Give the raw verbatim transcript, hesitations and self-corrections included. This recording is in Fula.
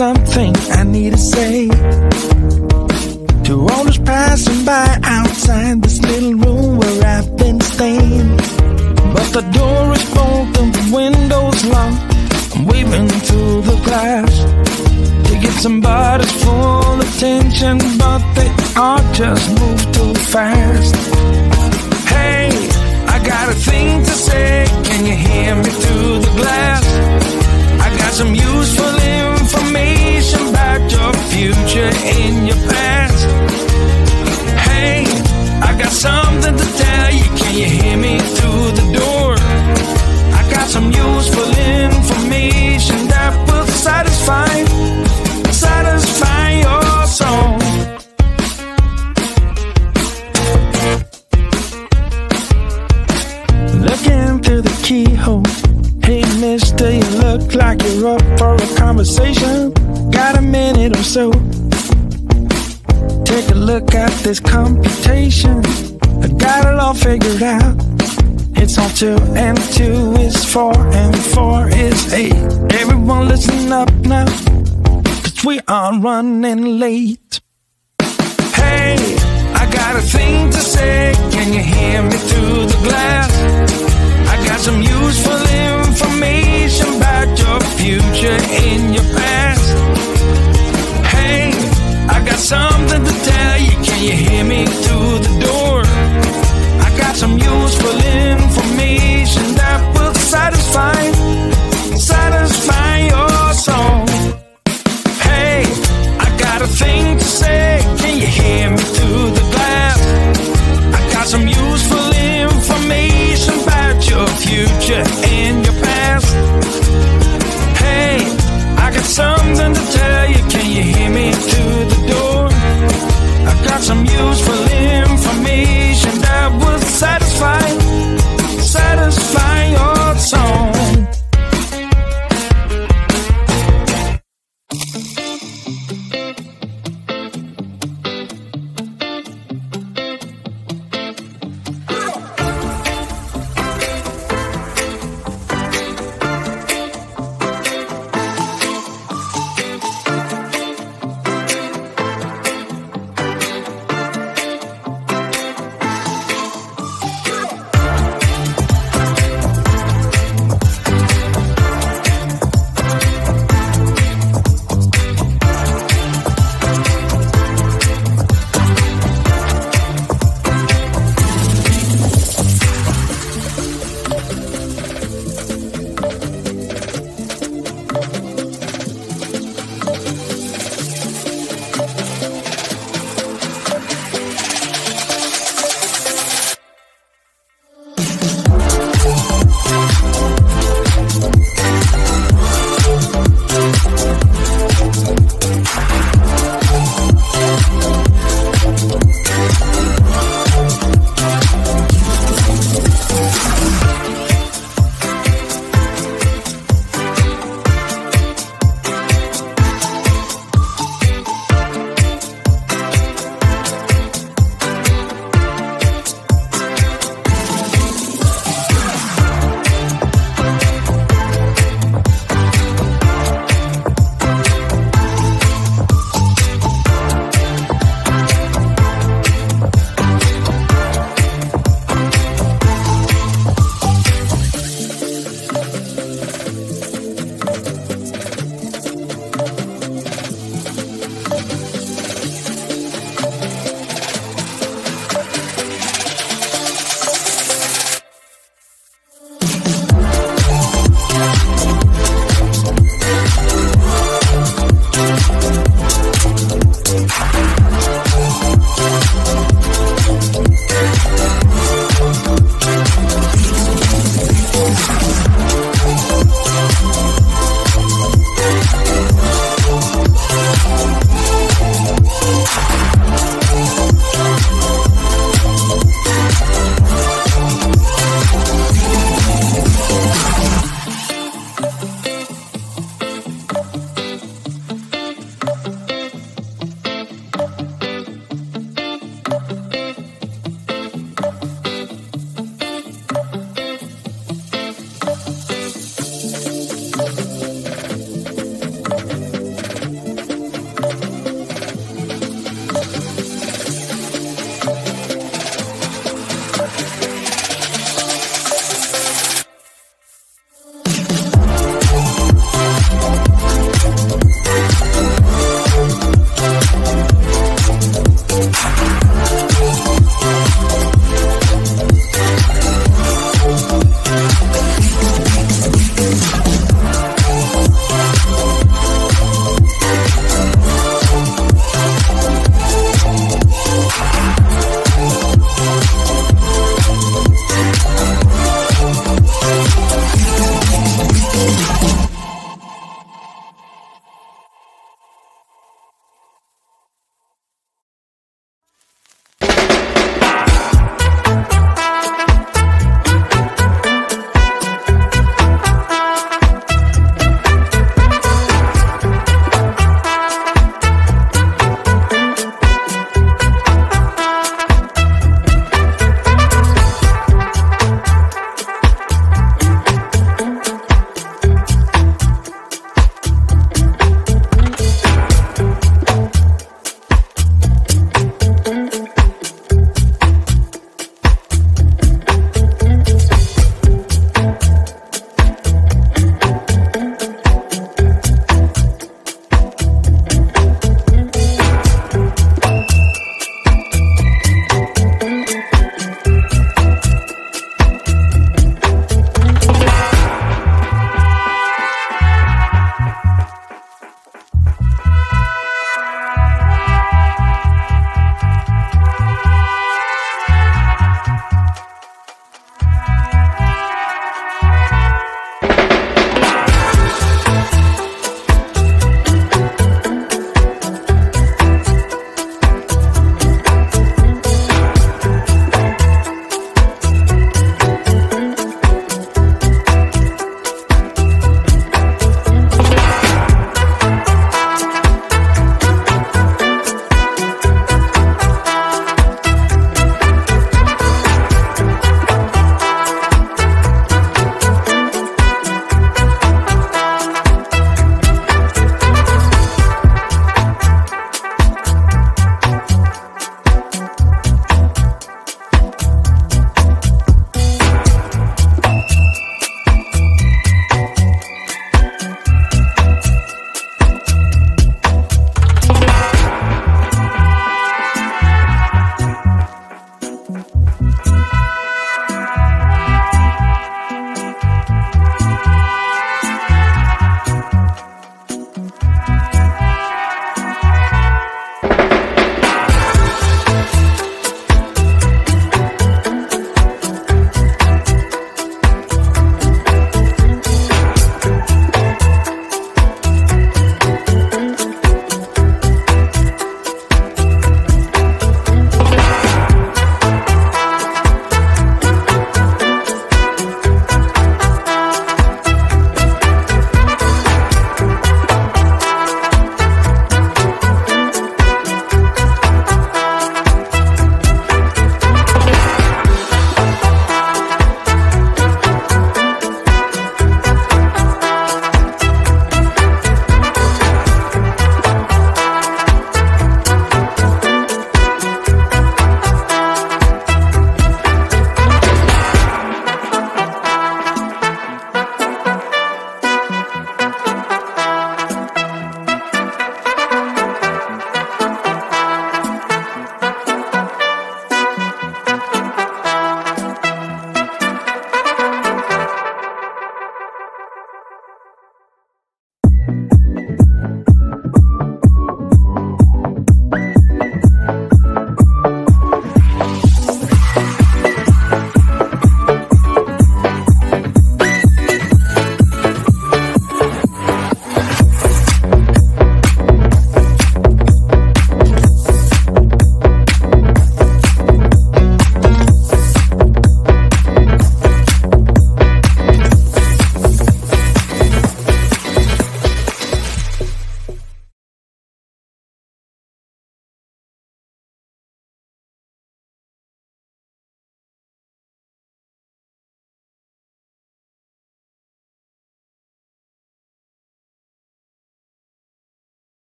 something I need to say to all those passing by outside this little room where I've been staying. But the door is open, the window's locked. I'm waving through the glass to get somebody's full attention, but they all just move too fast. Hey, I got a thing to say, can you hear me through the glass? I got some useful information about your future and your past. Hey, I got something to tell you, can you hear me through the door? I got some useful information that will satisfy, satisfy your soul. Looking through the keyhole. Hey mister, you look like you're up for a conversation. Got a minute or so? Take a look at this computation. I got it all figured out. It's all two and two is four and four is eight. Everyone listen up now, cause we are running late. Hey, I got a thing to say, can you hear me through the glass? I got some useful information about your future and your past. Hey, I got something to tell you, can you hear me through the door?